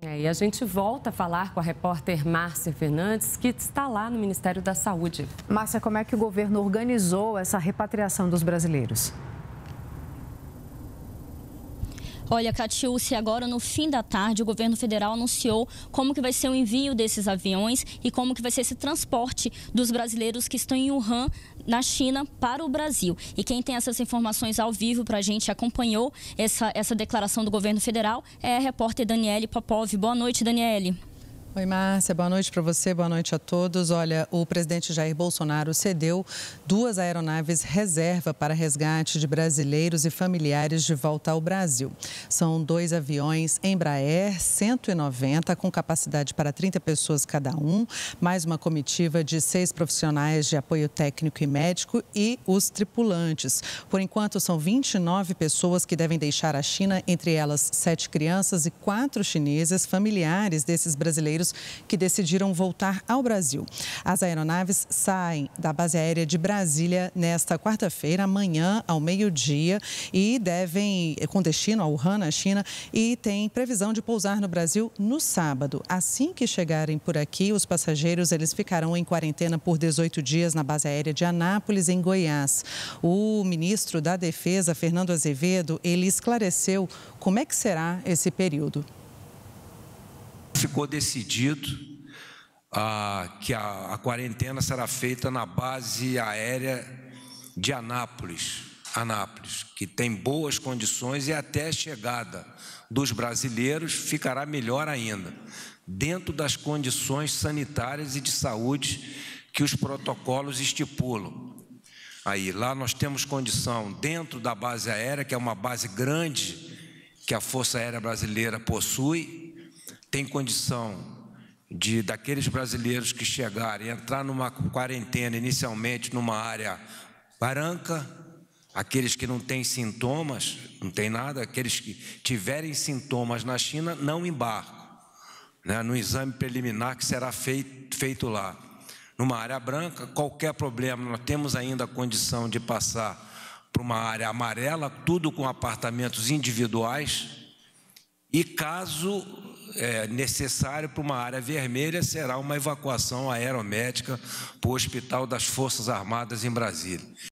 E a gente volta a falar com a repórter Márcia Fernandes, que está lá no Ministério da Saúde. Márcia, como é que o governo organizou essa repatriação dos brasileiros? Olha, Catiúcia, agora no fim da tarde o governo federal anunciou como que vai ser o envio desses aviões e como que vai ser esse transporte dos brasileiros que estão em Wuhan, na China, para o Brasil. E quem tem essas informações ao vivo para a gente, acompanhou essa declaração do governo federal, é a repórter Daniele Popov. Boa noite, Daniele. Oi, Márcia, boa noite para você, boa noite a todos. Olha, o presidente Jair Bolsonaro cedeu 2 aeronaves reserva para resgate de brasileiros e familiares de volta ao Brasil. São 2 aviões Embraer 190 com capacidade para 30 pessoas cada um, mais uma comitiva de 6 profissionais de apoio técnico e médico e os tripulantes. Por enquanto, são 29 pessoas que devem deixar a China, entre elas 7 crianças e 4 chineses, familiares desses brasileiros que decidiram voltar ao Brasil. As aeronaves saem da base aérea de Brasília nesta quarta-feira, amanhã ao meio-dia, e devem, com destino a Wuhan, na China, e tem previsão de pousar no Brasil no sábado. Assim que chegarem por aqui, os passageiros eles ficarão em quarentena por 18 dias na base aérea de Anápolis, em Goiás. O ministro da Defesa, Fernando Azevedo, ele esclareceu como é que será esse período. Ficou decidido que a quarentena será feita na base aérea de Anápolis, que tem boas condições e até a chegada dos brasileiros ficará melhor ainda, dentro das condições sanitárias e de saúde que os protocolos estipulam. Aí, lá nós temos condição dentro da base aérea, que é uma base grande que a Força Aérea Brasileira possui. Tem condição daqueles brasileiros que chegarem entrar numa quarentena inicialmente numa área branca, aqueles que não têm sintomas, não tem nada, aqueles que tiverem sintomas na China não embarcam, né, no exame preliminar que será feito lá. Numa área branca, qualquer problema, nós temos ainda a condição de passar para uma área amarela, tudo com apartamentos individuais, e caso necessário para uma área vermelha, será uma evacuação aeromédica para o Hospital das Forças Armadas em Brasília.